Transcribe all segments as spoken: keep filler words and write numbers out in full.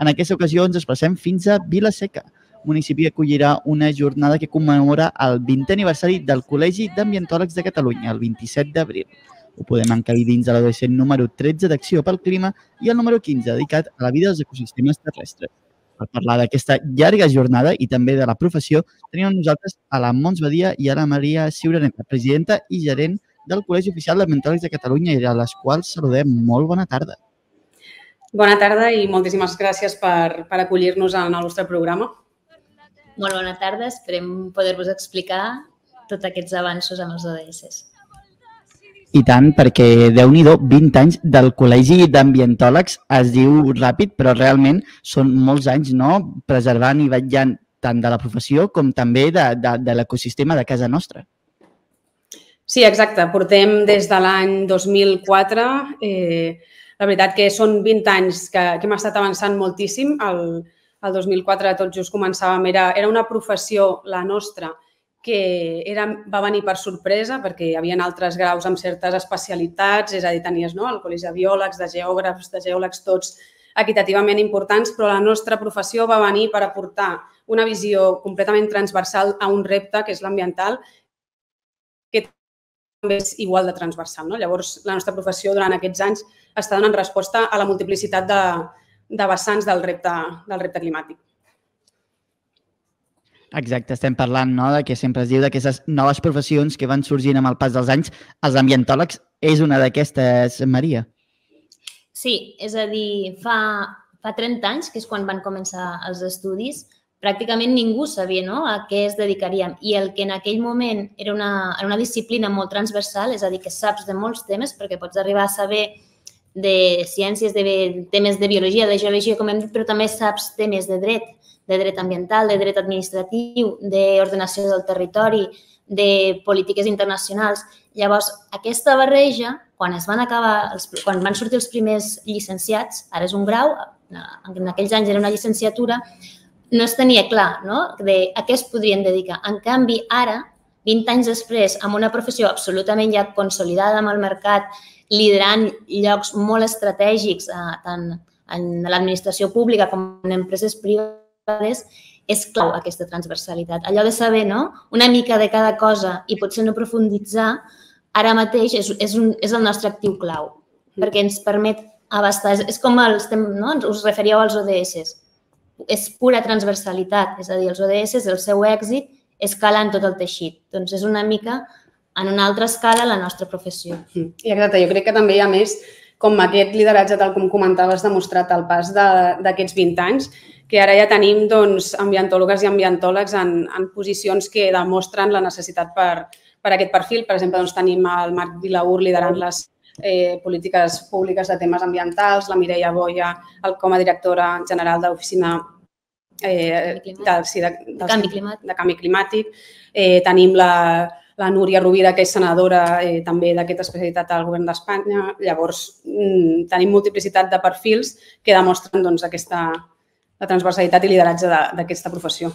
En aquesta ocasió ens desplacem fins a Vila-seca, municipi que acollirà una jornada que commemora el vintè aniversari del Col·legi d'Ambientòlegs de Catalunya, el vint-i-set d'abril. Ho podem encabir dins de l'adolescent número tretze d'Acció pel Clima i el número quinze dedicat a la vida dels ecosistemes terrestres. Per parlar d'aquesta llarga jornada i també de la professió, tenim amb nosaltres a la Mons Badia i a la Maria Ciuraneta, presidenta i gerent del Col·legi Oficial d'Ambientòlegs de Catalunya, i a les quals saludem. Molt bona tarda. Bona tarda i moltíssimes gràcies per, per acollir-nos en el vostre programa. Molt bona tarda, esperem poder-vos explicar tots aquests avanços amb els O D S. I tant, perquè, Déu-n'hi-do, vint anys del Col·legi d'Ambientòlegs, es diu ràpid, però realment són molts anys, no?, preservant i vetllant tant de la professió com també de, de, de l'ecosistema de casa nostra. Sí, exacte. Portem des de l'any dos mil quatre. Eh, la veritat que són vint anys que, que hem estat avançant moltíssim. El, el dos mil quatre tot just començàvem. Era, era una professió, la nostra, que era, va venir per sorpresa perquè hi havia altres graus amb certes especialitats, és a dir, tenies no, el col·legi de biòlegs, de geògrafs, de geòlegs, tots equitativament importants, però la nostra professió va venir per aportar una visió completament transversal a un repte, que és l'ambiental, que també és igual de transversal. No? Llavors, la nostra professió durant aquests anys està donant resposta a la multiplicitat de, de vessants del repte, del repte climàtic. Exacte, estem parlant no, de que sempre es diu d'aquestes noves professions que van sorgint amb el pas dels anys. Els ambientòlegs és una d'aquestes, Maria? Sí, és a dir, fa, fa trenta anys, que és quan van començar els estudis, pràcticament ningú sabia no, a què es dedicaríem. I el que en aquell moment era una, era una disciplina molt transversal, és a dir, que saps de molts temes, perquè pots arribar a saber de ciències, de temes de biologia, de geologia, com hem dit, però també saps temes de dret, de dret ambiental, de dret administratiu, d'ordenació del territori, de polítiques internacionals. Llavors, aquesta barreja, quan es van acabar, quan van sortir els primers llicenciats, ara és un grau, en aquells anys era una llicenciatura, no es tenia clar no? de a què es podrien dedicar. En canvi, ara, vint anys després, amb una professió absolutament ja consolidada amb el mercat, liderant llocs molt estratègics, tant en l'administració pública com en empreses privades, és clau aquesta transversalitat. Allò de saber no? una mica de cada cosa i potser no profunditzar, ara mateix és, és, un, és el nostre actiu clau, perquè ens permet abastar. És com els, no? us referíeu als O D S. És pura transversalitat, és a dir, els O D S, el seu èxit és calar en tot el teixit. Doncs és una mica en una altra escala la nostra professió. I exacte, jo crec que també hi ha més com aquest lideratge, tal com comentaves, demostrat al pas d'aquests vint anys, que ara ja tenim doncs, ambientòlogues i ambientòlegs en, en posicions que demostren la necessitat per, per aquest perfil. Per exemple, doncs, tenim el Marc Vilaur liderant les eh, polítiques públiques de temes ambientals, la Mireia Boia el, com a directora general de l'oficina eh, de, sí, de, de, de canvi climàtic. De canvi climàtic. Eh, tenim la, la Núria Rovira, que és senadora eh, també d'aquesta especialitat al govern d'Espanya. Llavors, mm, tenim multiplicitat de perfils que demostren doncs, aquesta la transversalitat i lideratge d'aquesta professió.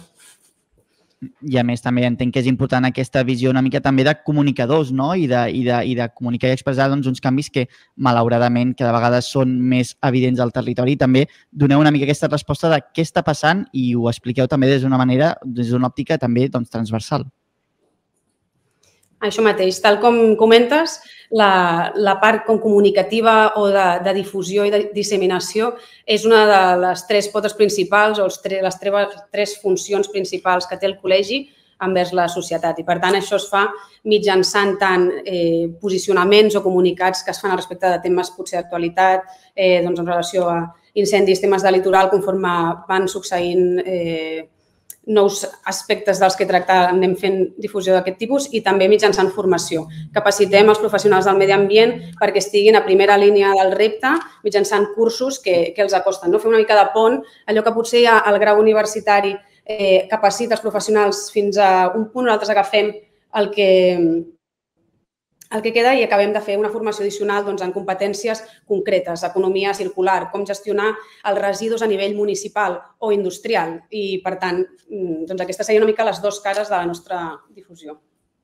I a més també entenc que és important aquesta visió una mica també de comunicadors no? I, de, i, de, i de comunicar i expressar doncs, uns canvis que malauradament cada vegada són més evidents al territori i també doneu una mica aquesta resposta de què està passant i ho expliqueu també des d'una manera, des d'una òptica també doncs, transversal. Això mateix, tal com comentes, la, la part com comunicativa o de, de difusió i de disseminació és una de les tres potes principals o els tres, les tres, tres funcions principals que té el col·legi envers la societat. I, per tant, això es fa mitjançant tant eh, posicionaments o comunicats que es fan al respecte de temes potser d'actualitat, eh, doncs, en relació a incendis, temes de litoral, conforme van succeint eh, nous aspectes dels que tractar, anem fent difusió d'aquest tipus i també mitjançant formació. Capacitem els professionals del medi ambient perquè estiguin a primera línia del repte mitjançant cursos que, que els acosten. No? Fer una mica de pont, allò que potser ja el grau universitari eh, capacita els professionals fins a un punt, nosaltres agafem el que, el que queda i acabem de fer una formació addicional doncs, en competències concretes, economia circular, com gestionar els residus a nivell municipal o industrial. I, per tant, doncs, aquestes serien una mica les dues cares de la nostra difusió.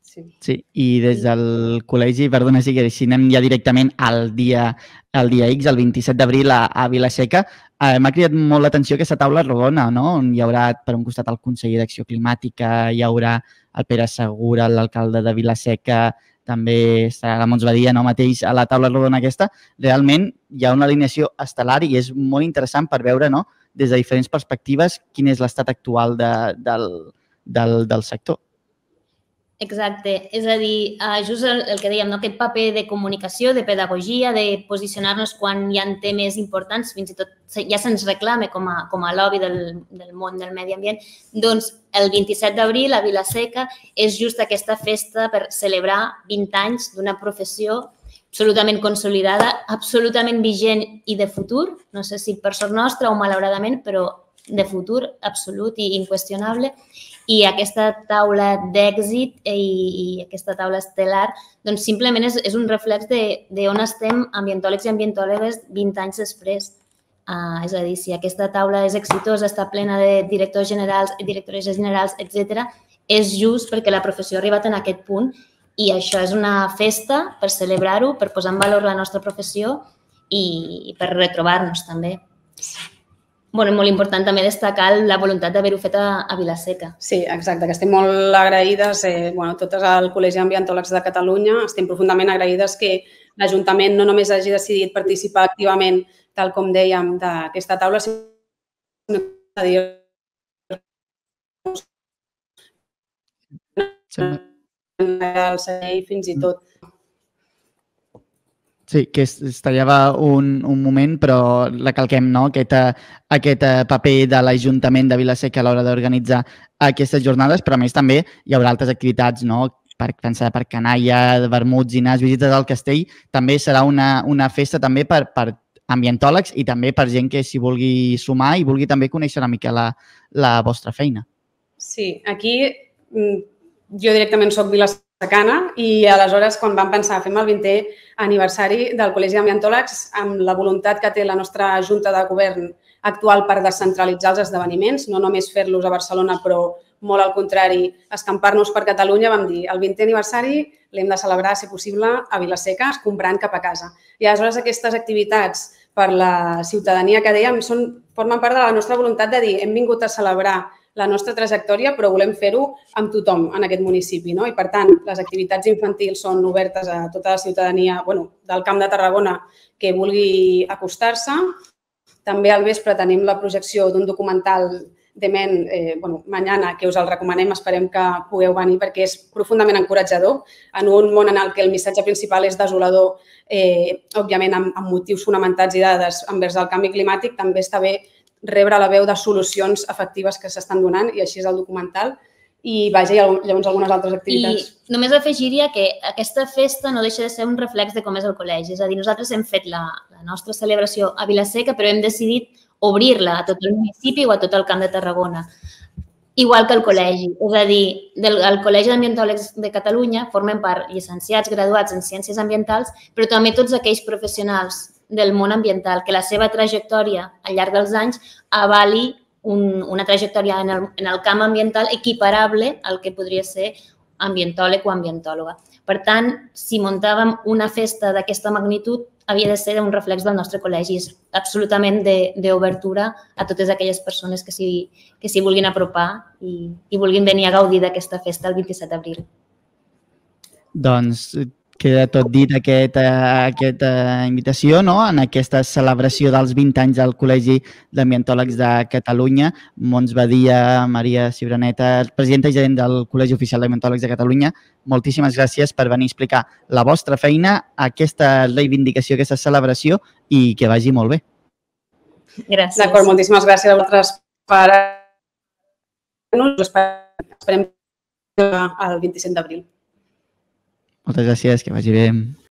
Sí, i des del col·legi, perdona, sí que si anem ja directament al dia, al dia X, el vint-i-set d'abril a, a Vila-seca, eh, m'ha cridat molt l'atenció aquesta taula rodona, no? On hi haurà, per un costat, el conseller d'Acció Climàtica, hi haurà el Pere Segura, l'alcalde de Vila-seca, també estarà la Montse Badia, no mateix, a la taula rodona aquesta. Realment hi ha una alineació estel·lar i és molt interessant per veure, no?, des de diferents perspectives, quin és l'estat actual de, del, del, del sector. Exacte, és a dir, just el, el que dèiem, no? Aquest paper de comunicació, de pedagogia, de posicionar-nos quan hi ha temes importants, fins i tot ja se'ns reclama com a, com a lobby del, del món del medi ambient, doncs el vint-i-set d'abril a Vila-seca és just aquesta festa per celebrar vint anys d'una professió absolutament consolidada, absolutament vigent i de futur, no sé si per sort nostra o malauradament, però de futur absolut i inqüestionable. I aquesta taula d'èxit i, i aquesta taula estel·lar doncs simplement és, és un reflex d'on estem ambientòlegs i ambientòlogues vint anys després. Uh, és a dir, si aquesta taula és exitosa, està plena de directors generals, directores generals, etcètera, és just perquè la professió ha arribat en aquest punt i això és una festa per celebrar-ho, per posar en valor la nostra professió i, i per retrobar-nos també. Bueno, molt important també destacar la voluntat d'haver-ho fet a, a Vila-seca. Sí, exacte, que estem molt agraïdes, eh, bueno, totes al Col·legi d'Ambientòlegs de Catalunya, estem profundament agraïdes que l'Ajuntament no només hagi decidit participar activament, tal com dèiem, d'aquesta taula, sinó que dir el celler fins i tot. Sí, que es, es tallava un, un moment, però recalquem, no?, aquest, aquest paper de l'Ajuntament de Vila-seca a l'hora d'organitzar aquestes jornades, però a més també hi haurà altres activitats, no?, per pensar per canalla, vermuts, dinars, visites al castell. També serà una, una festa també per, per ambientòlegs i també per gent que s'hi vulgui sumar i vulgui també conèixer una mica la, la vostra feina. Sí, aquí jo directament soc vilasecana i aleshores quan vam pensar fem el vintè aniversari del Col·legi d'Ambientòlegs amb la voluntat que té la nostra Junta de Govern actual per descentralitzar els esdeveniments, no només fer-los a Barcelona, però molt al contrari, escampar-nos per Catalunya, vam dir el vintè aniversari l'hem de celebrar, si possible, a Vila-seca, comprant cap a casa. I aleshores aquestes activitats per la ciutadania que dèiem són, formen part de la nostra voluntat de dir hem vingut a celebrar la nostra trajectòria, però volem fer-ho amb tothom en aquest municipi. No? I, per tant, les activitats infantils són obertes a tota la ciutadania bueno, del Camp de Tarragona que vulgui acostar-se. També al vespre tenim la projecció d'un documental de ment, eh, bueno, mañana, que us el recomanem, esperem que pugueu venir perquè és profundament encoratjador. En un món en el que el missatge principal és desolador, eh, òbviament amb, amb motius fonamentats i dades envers el canvi climàtic, també està bé rebre la veu de solucions efectives que s'estan donant i així és el documental. I vaja, hi ha llavors algunes altres activitats. I només afegiria que aquesta festa no deixa de ser un reflex de com és el col·legi. És a dir, nosaltres hem fet la, la nostra celebració a Vila-seca, però hem decidit obrir-la a tot el municipi o a tot el Camp de Tarragona. Igual que el col·legi. És a dir, del, el Col·legi d'Ambientòlegs de Catalunya formen part llicenciats, graduats en Ciències Ambientals, però també tots aquells professionals del món ambiental, que la seva trajectòria al llarg dels anys avali un, una trajectòria en el, en el camp ambiental equiparable al que podria ser ambientòleg o ambientòloga. Per tant, si muntàvem una festa d'aquesta magnitud, havia de ser un reflex del nostre col·legi. És absolutament d'obertura a totes aquelles persones que s'hi que s'hi vulguin apropar i, i vulguin venir a gaudir d'aquesta festa el vint-i-set d'abril. Doncs queda tot dit aquesta, aquesta invitació, no?, en aquesta celebració dels vint anys del Col·legi d'Ambientòlegs de Catalunya. Montse Badia, Maria Cibraneta, presidenta i gerent del Col·legi Oficial d'Ambientòlegs de Catalunya, moltíssimes gràcies per venir a explicar la vostra feina, aquesta reivindicació, aquesta celebració i que vagi molt bé. Gràcies. D'acord, moltíssimes gràcies a vosaltres per... Esperem el vint-i-set d'abril. Moltes gràcies, que vagi bé.